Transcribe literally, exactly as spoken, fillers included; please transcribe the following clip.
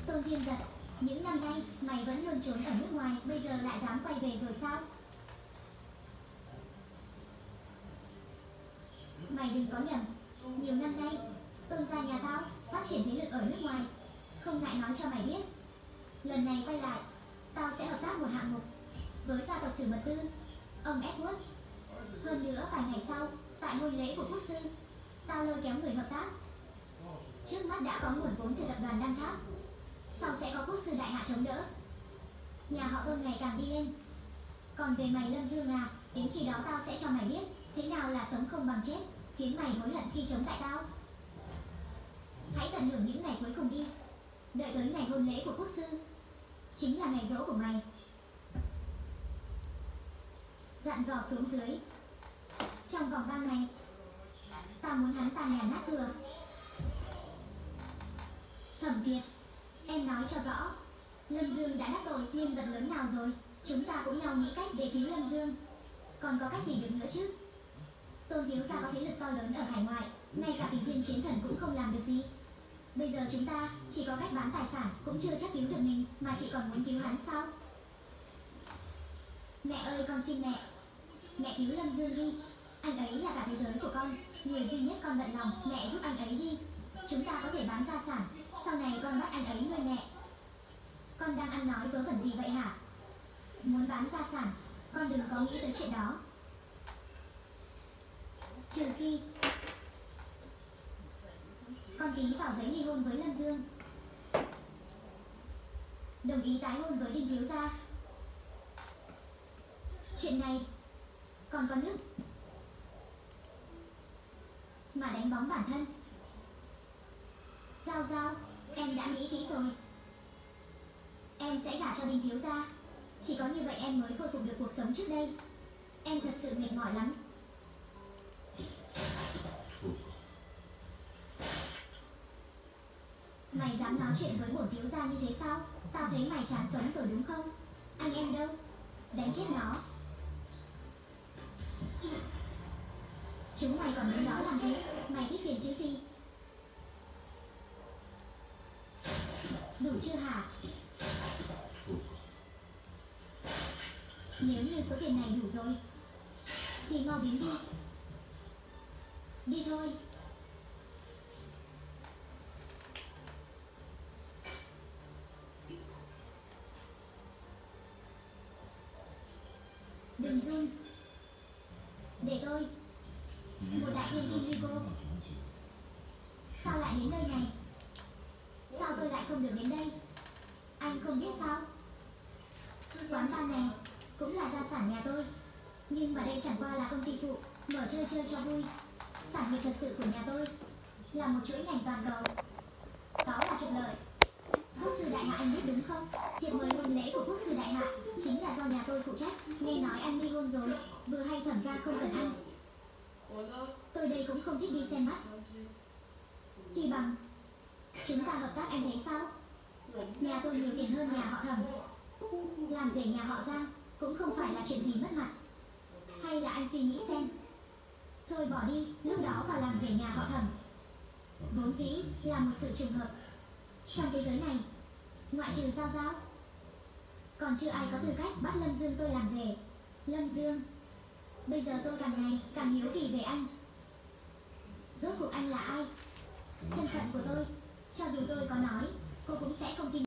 Tôn Thiên Giật, những năm nay mày vẫn luôn trốn ở nước ngoài, bây giờ lại dám quay về rồi sao? Mày đừng có nhầm, nhiều năm nay Tôn gia nhà tao phát triển thế lực ở nước ngoài, không ngại nói cho mày biết. Lần này quay lại, tao sẽ hợp tác một hạng mục với gia tộc Sử Mật Tư, ông Edward. Hơn nữa vài ngày sau, tại hôn lễ của quốc sư, tao lôi kéo người hợp tác. Trước mắt đã có nguồn vốn từ tập đoàn Đăng Tháp, sau sẽ có quốc sư đại hạ chống đỡ. Nhà họ Tôn ngày càng đi lên. Còn về mày Lâm Dương à, đến khi đó tao sẽ cho mày biết thế nào là sống không bằng chết, khiến mày hối hận khi chống tại tao. Hãy tận hưởng những ngày cuối cùng đi, đợi tới ngày hôn lễ của quốc sư, chính là ngày giỗ của mày. Dặn dò xuống dưới, trong vòng ba ngày tao muốn hắn ta nhà nát cửa. Thẩm Kiệt, em nói cho rõ, Lâm Dương đã đắc tội nhân vật lớn nào rồi? Chúng ta cũng nhau nghĩ cách để cứu Lâm Dương. Còn có cách gì được nữa chứ? Tôn thiếu gia có thế lực to lớn ở hải ngoại, ngay cả Kình Thiên Chiến Thần cũng không làm được gì. Bây giờ chúng ta chỉ có cách bán tài sản, cũng chưa chắc cứu được mình, mà chị còn muốn cứu hắn sao? Mẹ ơi, con xin mẹ, mẹ cứu Lâm Dương đi. Anh ấy là cả thế giới của con, người duy nhất con bận lòng, mẹ giúp anh ấy đi. Chúng ta có thể bán gia sản, sau này con bắt anh ấy nuôi mẹ. Con đang ăn nói vớ vẩn gì vậy hả? Muốn bán gia sản, con đừng có nghĩ tới chuyện đó. Trừ khi con ký vào giấy ly hôn với Lâm Dương, đồng ý tái hôn với Đinh thiếu gia. Chuyện này còn có nước mà đánh bóng bản thân. Giao Giao, em đã nghĩ kỹ rồi. Em sẽ gả cho Đinh thiếu gia. Chỉ có như vậy em mới khôi phục được cuộc sống trước đây. Em thật sự mệt mỏi lắm. Mày dám nói chuyện với bổn thiếu gia như thế sao? Tao thấy mày chán sống rồi đúng không? Anh em đâu? Đánh chết nó. Chúng mày còn đứng đó làm gì? Mày thích tiền chứ gì? Đủ chưa hả? Nếu như số tiền này đủ rồi thì mau biến đi. Đi thôi. Đừng run. Để tôi. Một đại thiên Kim Ly cô. Sao lại đến nơi này? Sao tôi lại không được đến đây? Anh không biết sao? Quán bar này cũng là gia sản nhà tôi, nhưng mà đây chẳng qua là công ty phụ, mở chơi chơi cho vui. Sản nghiệp thật sự của nhà tôi là một chuỗi ngành toàn cầu, đó là trục lợi. Quốc sư đại hạ anh biết đúng không? Thiệp mời hôn lễ của quốc sư đại hạ chính là do nhà tôi phụ trách. Nghe nói anh ly hôn rồi, vừa hay Thẩm gia không cần anh. Tôi đây cũng không thích đi xem mắt, chỉ bằng chúng ta hợp tác, anh thấy sao? Nhà tôi nhiều tiền hơn nhà họ Thẩm, làm rể nhà họ Giang cũng không phải là chuyện gì mất mặt. Hay là anh suy nghĩ xem, thôi bỏ đi, lúc đó vào làm rể nhà họ Thẩm vốn dĩ là một sự trùng hợp. Trong thế giới này, ngoại trừ Giao Giao, còn chưa ai có tư cách bắt Lâm Dương tôi làm rể. Lâm Dương, bây giờ tôi càng ngày càng hiếu kỳ về anh. Rốt cuộc anh là ai? Thân phận của tôi, cho dù tôi có nói, cô cũng sẽ không tin.